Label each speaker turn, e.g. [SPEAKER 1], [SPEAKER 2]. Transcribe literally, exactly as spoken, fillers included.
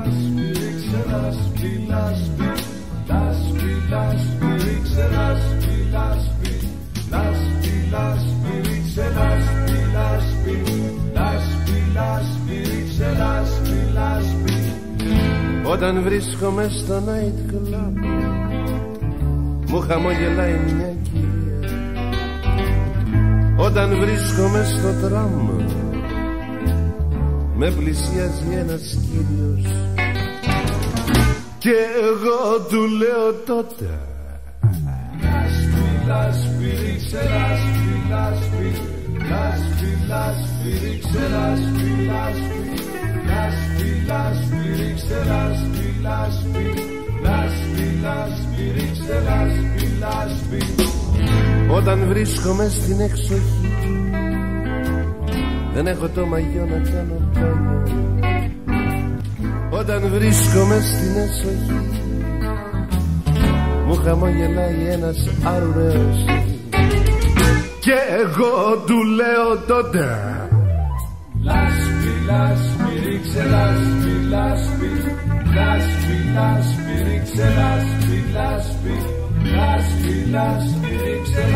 [SPEAKER 1] λάσπη, ρίξε λάσπη, λάσπη, λάσπη, λάσπη, ρίξε λάσπη, λάσπη, λάσπη, λάσπη, ρίξε λάσπη, λάσπη, λάσπη, λάσπη, ρίξε λάσπη, λάσπη. Όταν βρίσκομαι στο night club μου χαμογελάει μια κυρία. Όταν βρίσκομαι στο τραμ με πλησιάζει ένας κύριος και εγώ του λέω τότε λάσπη, λάσπη, ρίξε λάσπη, λάσπη, λάσπη, λάσπη, ρίξε λάσπη, λάσπη, λάσπη, λάσπη, ρίξε λάσπη, λάσπη, λάσπη, λάσπη, ρίξε λάσπη, λάσπη. Όταν βρίσκομαι στην εξοχή δεν έχω το μαγιό να κάνω πάνω. Όταν βρίσκομαι στην εσοχή μου χαμογελάει ένας άρουρος και εγώ του λέω τότε λάσπη, λάσπη, ρίξε λάσπη, λάσπη, λάσπη, λάσπη, ρίξε λάσπη, λάσπη, λάσπη, λάσπη, ρίξε